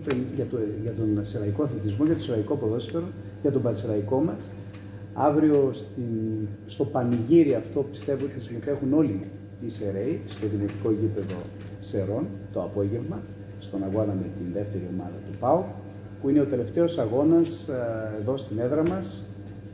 για τον σεραϊκό αθλητισμό, για το σεραϊκό ποδόσφαιρο, για τον πανσεραϊκό μας. Αύριο στο πανηγύρι αυτό πιστεύω ότι συμμετέχουν όλοι οι Σεραίοι στο δημοτικό γήπεδο Σερών το απόγευμα, στον αγώνα με την δεύτερη ομάδα του ΠΑΟΚ, που είναι ο τελευταίος αγώνας εδώ στην έδρα μας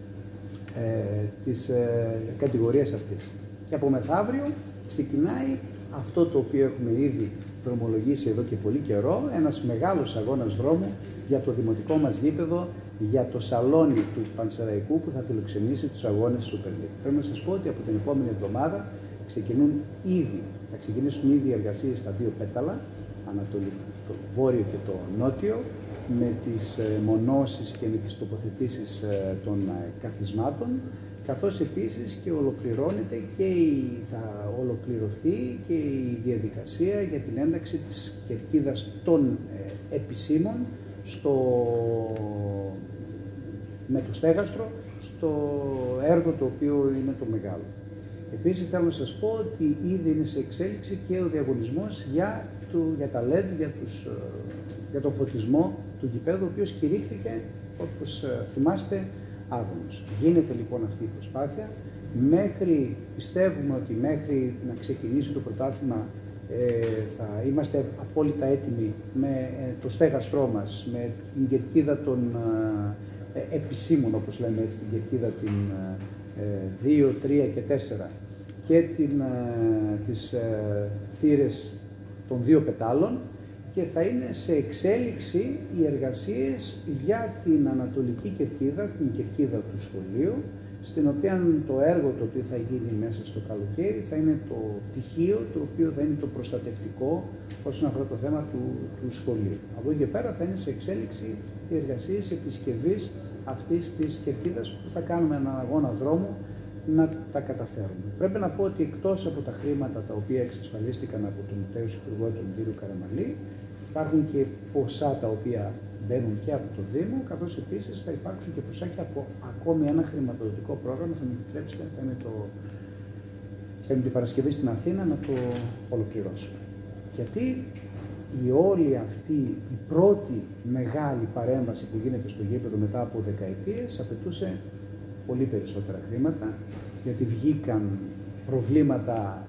της κατηγορίας αυτής. Και από μεθαύριο ξεκινάει αυτό το οποίο έχουμε ήδη δρομολογήσει εδώ και πολύ καιρό, ένας μεγάλος αγώνας δρόμου για το δημοτικό μας γήπεδο, για το σαλόνι του Πανσεραϊκού που θα φιλοξενήσει τους αγώνες Super League. Πρέπει να σας πω ότι από την επόμενη εβδομάδα θα ξεκινήσουν ήδη οι εργασίες στα δύο πέταλα, το βόρειο και το νότιο, με τις μονώσεις και με τις τοποθετήσεις των καθισμάτων, καθώς επίσης και ολοκληρώνεται και θα ολοκληρωθεί και η διαδικασία για την ένταξη της κερκίδας των επισήμων με το στέγαστρο στο έργο το οποίο είναι το μεγάλο. Επίσης θέλω να σας πω ότι ήδη είναι σε εξέλιξη και ο διαγωνισμός για τα LED, για τον φωτισμό του γηπέδου, ο οποίος κηρύχθηκε, όπως θυμάστε, άγωνος. Γίνεται λοιπόν αυτή η προσπάθεια. Πιστεύουμε ότι μέχρι να ξεκινήσει το πρωτάθλημα θα είμαστε απόλυτα έτοιμοι με το στέγαστρό μας, με την κερκίδα των επισήμων, όπως λέμε έτσι, την κερκίδα την 2, 3 και 4 και τις θύρες των δύο πετάλων, και θα είναι σε εξέλιξη οι εργασίες για την ανατολική κερκίδα, την κερκίδα του σχολείου, στην οποία το έργο το οποίο θα γίνει μέσα στο καλοκαίρι θα είναι το πτυχίο, το οποίο θα είναι το προστατευτικό όσον αφορά το θέμα του σχολείου. Από εκεί και πέρα θα είναι σε εξέλιξη οι εργασίες επισκευής αυτής της κερκίδας που θα κάνουμε έναν αγώνα δρόμου να τα καταφέρουμε. Πρέπει να πω ότι εκτός από τα χρήματα τα οποία εξασφαλίστηκαν από τον τέος Υπουργό, τον κύριο Καραμαλή, υπάρχουν και ποσά τα οποία μπαίνουν και από το Δήμο, καθώς επίσης θα υπάρξουν και ποσά και από ακόμη ένα χρηματοδοτικό πρόγραμμα, θα μου επιτρέψετε, θα είναι την Παρασκευή στην Αθήνα να το ολοκληρώσουμε. Γιατί όλη αυτή η πρώτη μεγάλη παρέμβαση που γίνεται στο γήπεδο μετά από δεκαετίες απαιτούσε πολύ περισσότερα χρήματα, γιατί βγήκαν προβλήματα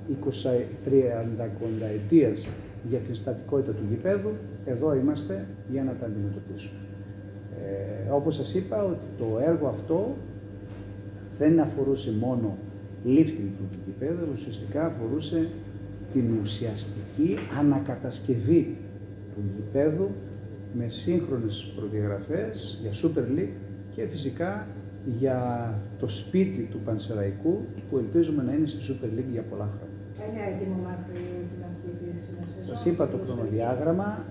20-30 ετίας για την στατικότητα του γηπέδου. Εδώ είμαστε για να τα αντιμετωπίσουμε. Όπως σας είπα, ότι το έργο αυτό δεν αφορούσε μόνο lifting του γηπέδου, αλλά ουσιαστικά αφορούσε την ουσιαστική ανακατασκευή του γηπέδου με σύγχρονες προδιαγραφές για Super League και φυσικά για το σπίτι του Πανσεραϊκού που ελπίζουμε να είναι στη Super League για πολλά χρόνια. Είναι έτοιμο μέχρι την αρχή της σεζόν? Σας είπα το χρονοδιάγραμμα,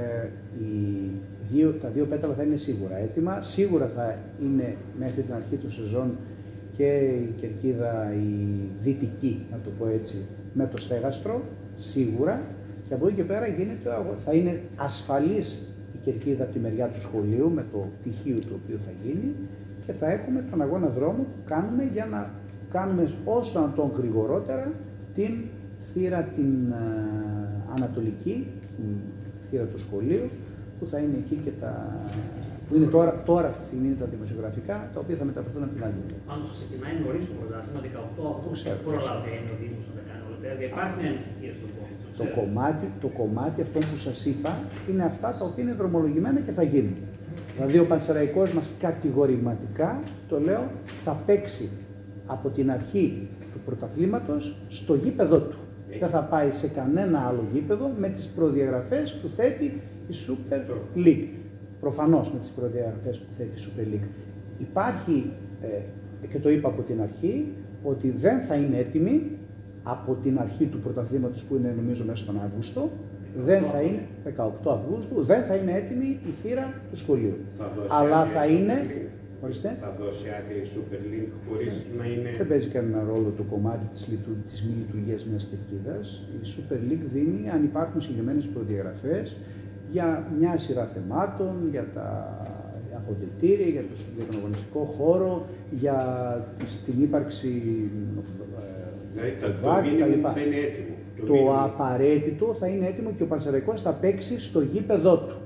τα δύο πέταλα θα είναι σίγουρα έτοιμα. Σίγουρα θα είναι μέχρι την αρχή του σεζόν και η κερκίδα η δυτική, να το πω έτσι, με το στέγαστρο, σίγουρα. Και από εκεί και πέρα θα είναι ασφαλής η κερκίδα από τη μεριά του σχολείου με το πτυχίο το οποίο θα γίνει, και θα έχουμε τον αγώνα δρόμου που κάνουμε για να κάνουμε όσο να τον γρηγορότερα την θύρα την ανατολική, την θύρα του σχολείου, που θα είναι εκεί και που είναι τώρα αυτή τη στιγμή είναι τα δημοσιογραφικά, τα οποία θα μεταφερθούν από την άλλη. Πάντως ξεκινάει νωρίς το πρωτάθλημα, 18 Αυγούστου. Προλαβαίνει ο Δήμος να τα κάνει όλα. Δηλαδή υπάρχει μια ανησυχία στον κόσμο. Το κομμάτι αυτό που σας είπα είναι αυτά τα οποία είναι δρομολογημένα και θα γίνουν. Δηλαδή ο Πανσεραϊκός μας κατηγορηματικά, το λέω, θα παίξει από την αρχή του πρωταθλήματος στο γήπεδο του. Δεν θα πάει σε κανένα άλλο γήπεδο με τις προδιαγραφές που θέτει η Super League. Προφανώς με τις προδιαγραφές που θέτει η Super League. Υπάρχει, και το είπα από την αρχή, ότι δεν θα είναι έτοιμη από την αρχή του πρωταθλήματος που είναι νομίζω μέσα στον Αύγουστο, δεν θα είναι 18 Αυγούστου, δεν θα είναι έτοιμη η θύρα του σχολείου. Αλλά θα είναι. Θα δώσει άκρη η Super League χωρίς να είναι. Δεν παίζει κανένα ρόλο το κομμάτι της μη λειτουργίας μιας κερκίδας. Η Super League δίνει, αν υπάρχουν συγκεκριμένες προδιαγραφές, για μια σειρά θεμάτων, για τα αποδυτήρια, για τον αγωνιστικό χώρο, για την ύπαρξη. Δηλαδή το μήνυμο θα είναι έτοιμο. Το απαραίτητο θα είναι έτοιμο και ο Πανσεραϊκός θα παίξει στο γήπεδό του.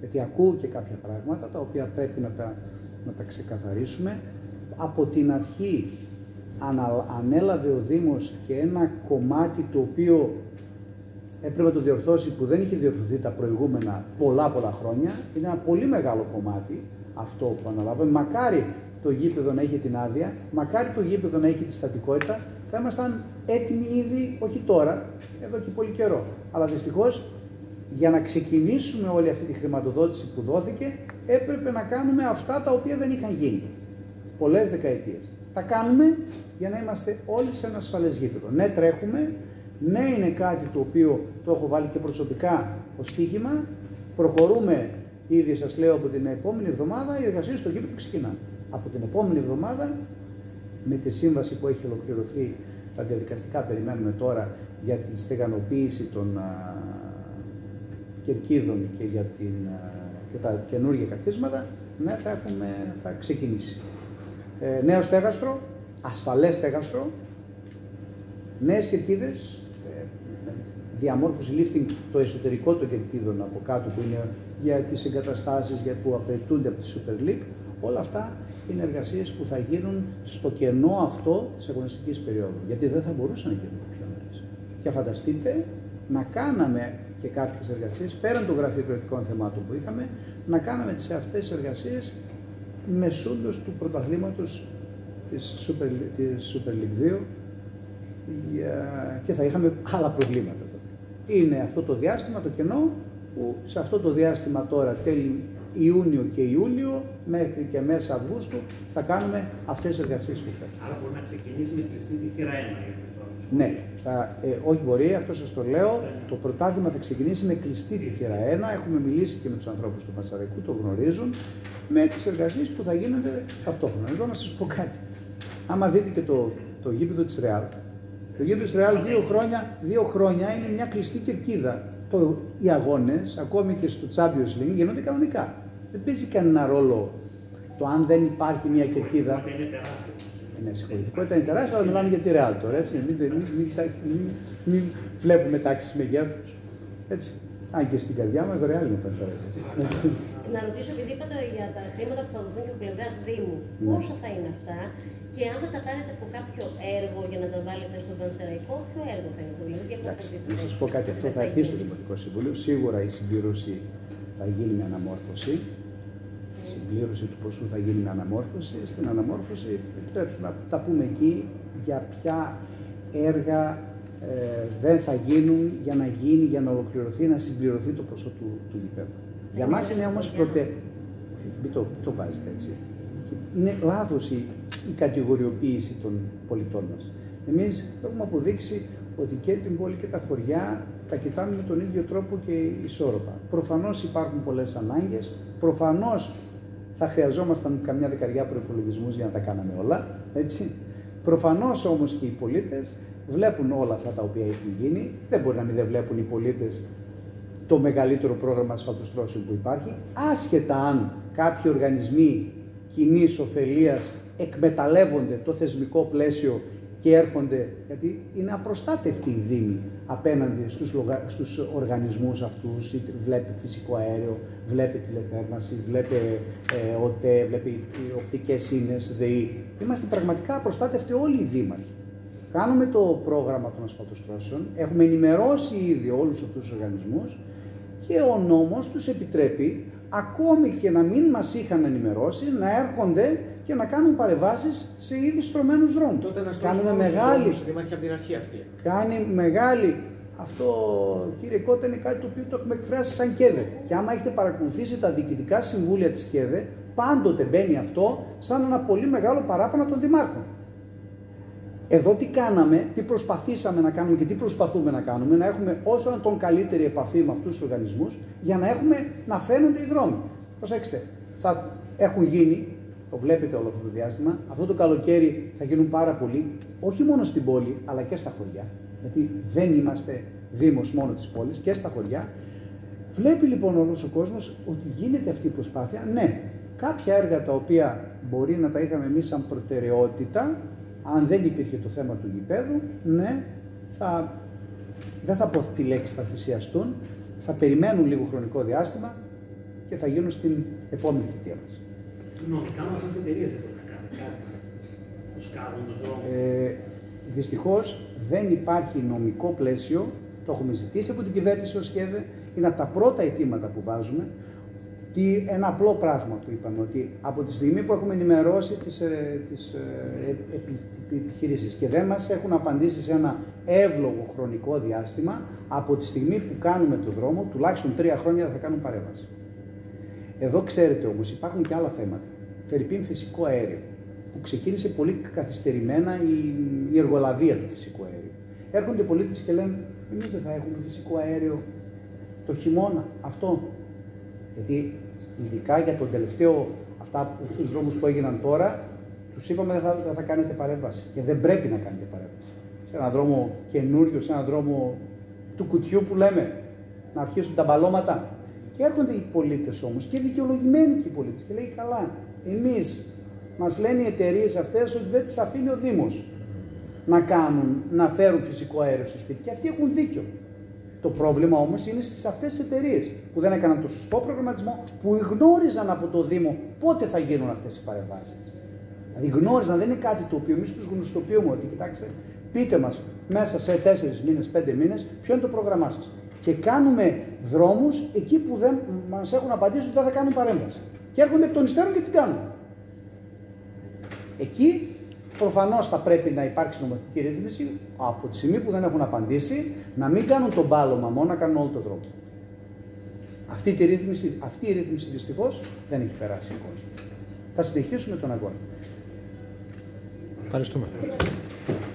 Γιατί ακούω και κάποια πράγματα τα οποία πρέπει να τα ξεκαθαρίσουμε. Από την αρχή ανέλαβε ο Δήμος και ένα κομμάτι το οποίο έπρεπε να το διορθώσει, που δεν είχε διορθωθεί τα προηγούμενα πολλά χρόνια. Είναι ένα πολύ μεγάλο κομμάτι αυτό που αναλάβαμε. Μακάρι το γήπεδο να είχε την άδεια, μακάρι το γήπεδο να είχε τη στατικότητα, θα ήμασταν έτοιμοι ήδη, όχι τώρα, εδώ και πολύ καιρό. Αλλά δυστυχώς, για να ξεκινήσουμε όλη αυτή τη χρηματοδότηση που δόθηκε, έπρεπε να κάνουμε αυτά τα οποία δεν είχαν γίνει πολλές δεκαετίες. Τα κάνουμε για να είμαστε όλοι σε ένα ασφαλές γήπεδο. Ναι, τρέχουμε, ναι, είναι κάτι το οποίο το έχω βάλει και προσωπικά ως στοίχημα. Προχωρούμε, ήδη σας λέω, από την επόμενη εβδομάδα οι εργασίες στο γήπεδο ξεκινάνε. Από την επόμενη εβδομάδα, με τη σύμβαση που έχει ολοκληρωθεί, τα διαδικαστικά περιμένουμε τώρα για τη στεγανοποίηση των κερκίδων και τα καινούργια καθίσματα, ναι, θα ξεκινήσει. Νέο στέγαστρο, ασφαλές στέγαστρο, νέες κερκίδες, διαμόρφωση lifting το εσωτερικό των κερκίδων από κάτω που είναι για τις εγκαταστάσεις που απαιτούνται από τη Super League. Όλα αυτά είναι εργασίες που θα γίνουν στο κενό αυτό της αγωνιστικής περίοδου, γιατί δεν θα μπορούσαν να γίνουν πιο νωρίς. Και φανταστείτε να κάναμε και κάποιες εργασίες, πέραν των γραφειοκρατικών θεμάτων που είχαμε, να κάναμε αυτές τις εργασίες μεσούντος του πρωταθλήματος της Super League 2 και θα είχαμε άλλα προβλήματα. Είναι αυτό το διάστημα, το κενό, που σε αυτό το διάστημα τώρα τέλη Ιούνιο και Ιούλιο μέχρι και μέσα Αυγούστου θα κάνουμε αυτές τις εργασίες που πρέπει. Άρα μπορεί να ξεκινήσει με κλειστή τη θύρα 1. Ναι, όχι μπορεί, αυτό σας το λέω. Το πρωτάθλημα θα ξεκινήσει με κλειστή τη θύρα 1. Έχουμε μιλήσει και με τους ανθρώπους του Πασαρικού, το γνωρίζουν, με τις εργασίες που θα γίνονται ταυτόχρονα. Εδώ να σας πω κάτι. Άμα δείτε και το γήπεδο της Ρεάλ, το γήπεδο της Ρεάλ 2 χρόνια είναι μια κλειστή κερκίδα. Οι αγώνες, ακόμη και στο Champions League, γίνονται κανονικά. Δεν παίζει κανένα ρόλο το αν δεν υπάρχει μια κερκίδα. Είναι τεράστιο. Ναι, συγχωρητικότητα είναι τεράστια, αλλά μιλάμε για τη Real τώρα, έτσι. Μην βλέπουμε τάξεις μεγέθους. Έτσι. Αν και στην καρδιά μας, Real είναι Πανσεραϊκός. Να ρωτήσω, επειδή είπατε για τα χρήματα που θα δοθούν και από πλευράς Δήμου, πόσα θα είναι αυτά και αν θα τα πάρετε από κάποιο έργο για να τα βάλετε στο Πανσεραϊκό, ποιο έργο θα είναι το Δημοτικό? Να σας πω κάτι, αυτό θα έρθει στο Δημοτικό Συμβούλιο. Σίγουρα η συμπλήρωση θα γίνει με αναμόρφωση. Η συμπλήρωση του ποσού θα γίνει με αναμόρφωση. Στην αναμόρφωση, επιτρέψτε να τα πούμε εκεί για ποια έργα δεν θα γίνουν για να ολοκληρωθεί, να συμπληρωθεί το ποσό του γηπέδου. Για μας είναι όμως μην το βάζετε έτσι. Είναι λάθος η κατηγοριοποίηση των πολιτών μας. Εμείς έχουμε αποδείξει ότι και την πόλη και τα χωριά τα κοιτάμε με τον ίδιο τρόπο και ισόρροπα. Προφανώς υπάρχουν πολλές ανάγκες, προφανώς θα χρειαζόμασταν καμιά δεκαριά προϋπολογισμούς για να τα κάναμε όλα, έτσι. Προφανώς όμως και οι πολίτες βλέπουν όλα αυτά τα οποία έχουν γίνει. Δεν μπορεί να μην δεν βλέπουν οι πολίτες το μεγαλύτερο πρόγραμμα ασφαλτοστρώσεων που υπάρχει, άσχετα αν κάποιοι οργανισμοί κοινής ωφελίας εκμεταλλεύονται το θεσμικό πλαίσιο και έρχονται, γιατί είναι απροστάτευτοι οι Δήμοι απέναντι στους οργανισμούς αυτούς, είτε βλέπει φυσικό αέριο, βλέπει τηλεθέρμανση, βλέπει ΟΤΕ, βλέπει οπτικές ίνες, ΔΕΗ. Είμαστε πραγματικά απροστάτευτοι όλοι οι δήμαρχοι. Κάνουμε το πρόγραμμα των ασφαλτοστρώσεων, έχουμε ενημερώσει ήδη όλους αυτούς τους οργανισμούς και ο νόμος τους επιτρέπει, ακόμη και να μην μας είχαν ενημερώσει, να έρχονται και να κάνουν παρεμβάσεις σε ήδη στρωμένους δρόμους. Τότε να στρώσουν μεγάλη δήμαρχοι από την αρχή αυτή. Κάνει μεγάλη. Αυτό, κύριε Κώτα, είναι κάτι το οποίο το έχουμε εκφράσει σαν ΚΕΔΕ. Και άμα έχετε παρακολουθήσει τα διοικητικά συμβούλια της ΚΕΔΕ, πάντοτε μπαίνει αυτό σαν ένα πολύ μεγάλο παράπονα των δημάρχων. Εδώ τι κάναμε, τι προσπαθήσαμε να κάνουμε και τι προσπαθούμε να κάνουμε, να έχουμε όσο να τον καλύτερη επαφή με αυτούς τους οργανισμούς, για να φαίνονται οι δρόμοι. Προσέξτε, θα έχουν γίνει, το βλέπετε όλο αυτό το διάστημα, αυτό το καλοκαίρι θα γίνουν πάρα πολλοί, όχι μόνο στην πόλη, αλλά και στα χωριά, γιατί δεν είμαστε δήμος μόνο της πόλης, και στα χωριά. Βλέπει λοιπόν όλος ο κόσμος ότι γίνεται αυτή η προσπάθεια. Ναι, κάποια έργα τα οποία μπορεί να τα είχαμε εμείς σαν προτεραιότητα, αν δεν υπήρχε το θέμα του γηπέδου, ναι, δεν θα πω τη λέξη θα θυσιαστούν, θα περιμένουν λίγο χρονικό διάστημα και θα γίνουν στην επόμενη θητεία μας. Νομικά με αυτές τις εταιρείες δεν μπορεί να κάνει κάτι. Τους κάνουν τους δρόμους. Δυστυχώς δεν υπάρχει νομικό πλαίσιο, το έχουμε ζητήσει από την κυβέρνηση ως ΚΕΔΕ, είναι από τα πρώτα αιτήματα που βάζουμε. Και ένα απλό πράγμα που είπαμε, ότι από τη στιγμή που έχουμε ενημερώσει τις επιχειρήσεις και δεν μας έχουν απαντήσει σε ένα εύλογο χρονικό διάστημα, από τη στιγμή που κάνουμε το δρόμο, τουλάχιστον 3 χρόνια θα κάνουν παρέμβαση. Εδώ ξέρετε όμως υπάρχουν και άλλα θέματα. Φερρυπίν φυσικό αέριο, που ξεκίνησε πολύ καθυστερημένα η εργολαβία του φυσικού αέριου. Έρχονται οι πολίτες και λένε, εμείς δεν θα έχουμε φυσικό αέριο το χειμώνα, αυτό. Γιατί ειδικά για τον τελευταίο, αυτούς τους δρόμους που έγιναν τώρα, τους είπαμε δεν θα κάνετε παρέμβαση και δεν πρέπει να κάνετε παρέμβαση. Σε έναν δρόμο καινούριο, σε έναν δρόμο του κουτιού που λέμε, να αρχίσουν τα μπαλώματα. Και έρχονται οι πολίτες όμως και δικαιολογημένοι και οι πολίτες και λέει καλά, εμείς μας λένε οι εταιρείες αυτές ότι δεν τις αφήνει ο Δήμος να φέρουν φυσικό αέριο στο σπίτι και αυτοί έχουν δίκιο. Το πρόβλημα όμως είναι στις αυτές τις εταιρείες που δεν έκαναν το σωστό προγραμματισμό, που γνώριζαν από το Δήμο πότε θα γίνουν αυτές οι παρεμβάσεις. Δηλαδή γνώριζαν, δεν είναι κάτι το οποίο εμείς τους γνωστοποιούμε ότι κοιτάξτε, πείτε μας μέσα σε 4 μήνες, 5 μήνες, ποιο είναι το πρόγραμμά σας. Και κάνουμε δρόμους εκεί που δεν μας έχουν απαντήσει ότι δεν θα κάνουν παρέμβαση. Και έρχονται εκ των υστέρων και την κάνουν. Εκεί προφανώς θα πρέπει να υπάρξει νομοθετική ρύθμιση από τη στιγμή που δεν έχουν απαντήσει, να μην κάνουν τον πάλωμα μόνο, να κάνουν όλο τον δρόμο. Αυτή η ρύθμιση δυστυχώς δεν έχει περάσει ακόμα. Θα συνεχίσουμε τον αγώνα. Ευχαριστούμε.